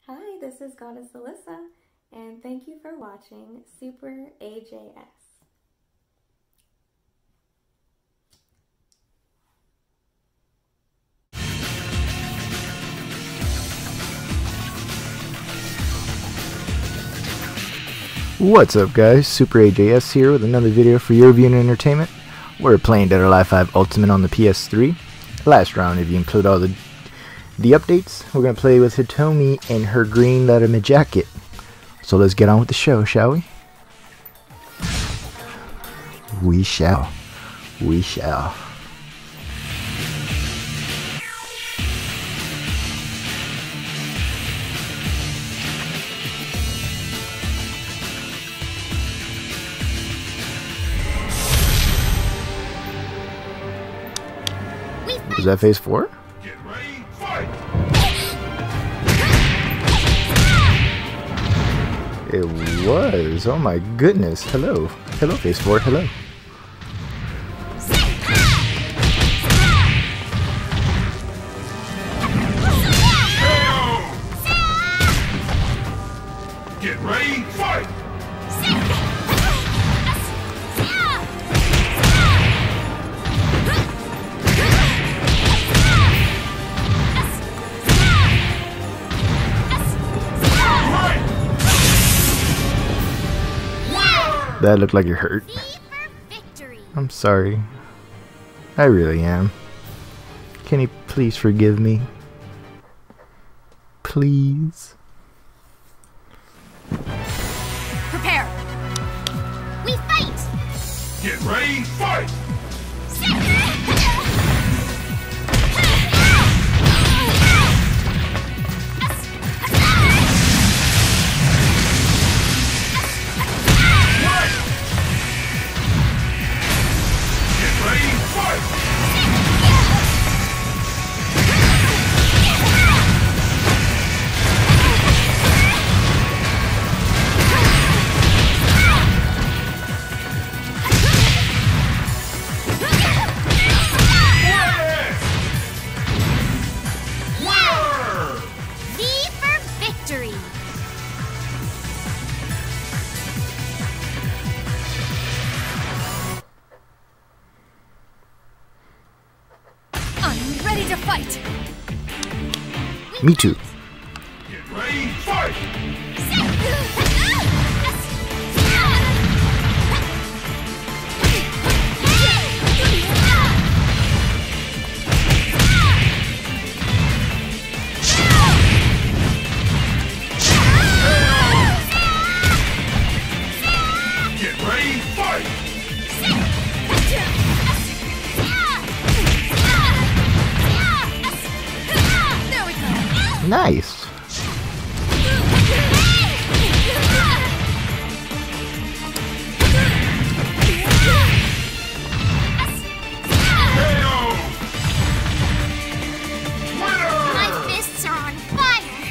Hi, this is Goddess Alyssa, and thank you for watching Super A.J.S. What's up guys, Super A.J.S. here with another video for your viewing entertainment. We're playing Dead or Alive 5 Ultimate on the PS3. Last round, if you include all the updates, we're going to play with Hitomi and her green Letterman jacket. So let's get on with the show, shall we? We shall. We shall. Is that phase 4? Get ready, fight! It was. Oh my goodness. Hello. Hello, phase 4. Hello. Get ready, fight! That looked like you're hurt. I'm sorry. I really am. Can you please forgive me? Please? Prepare! We fight! Get ready, fight! Ready to fight! Me too. Get ready, fight! Get ready, fight! Nice. My fists are on fire!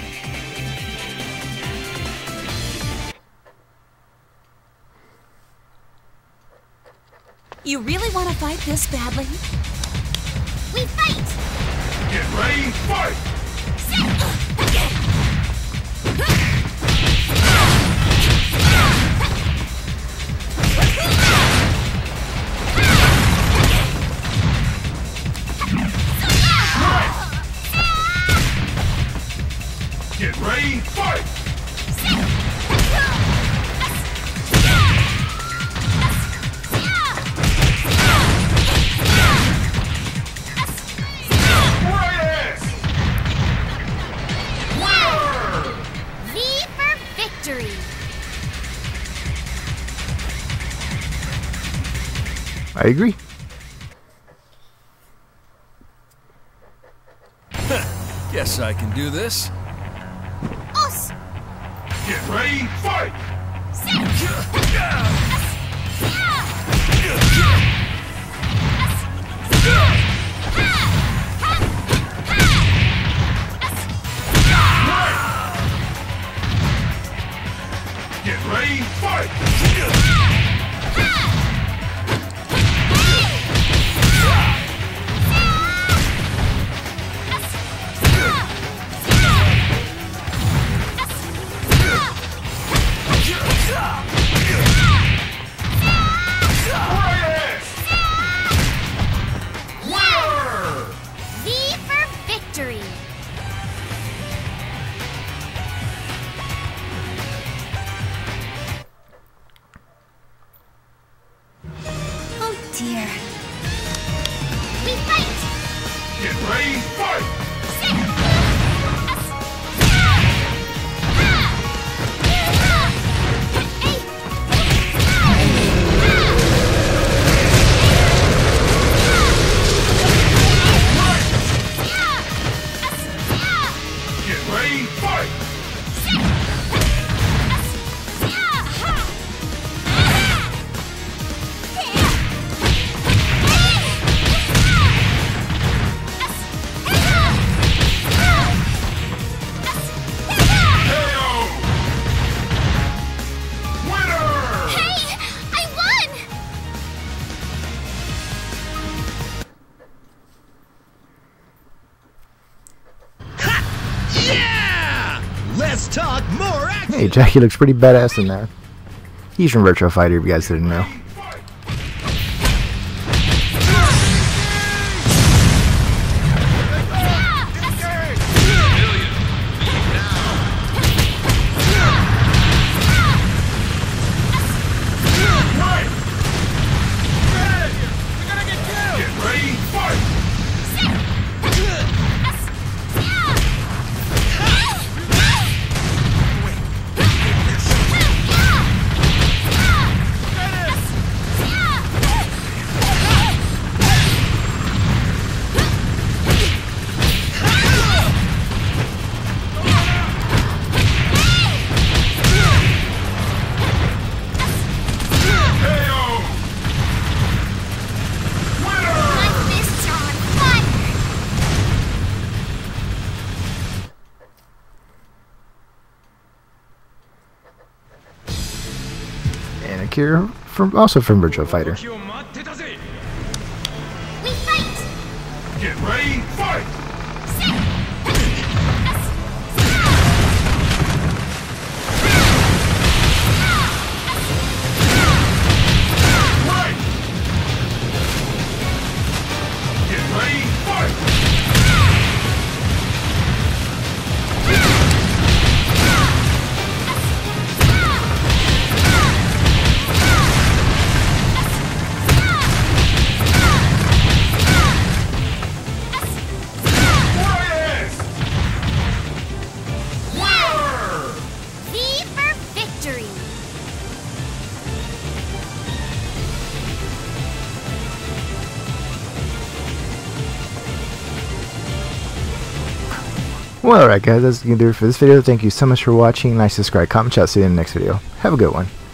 You really want to fight this badly? We fight! Get ready, fight! Get ready, fight! V for victory! I agree. Guess I can do this. Us! Get ready, fight! Get ready, fight! victory! Oh dear. We fight! Get ready, fight! Get ready, fight! KO! Winner! Hey! I won! Yeah! Let's talk more action! Hey, Jackie looks pretty badass in that. He's from Virtua Fighter, if you guys didn't know. Get ready, fight! KO! Winner! My fists are on fire! And Akira, also from Virtua Fighter. We fight! Get ready, fight! Right! Get ready, fight! Yes! Winner! V for victory! Well, alright guys, that's going to do it for this video. Thank you so much for watching. Like, subscribe, comment, chat. See you in the next video. Have a good one.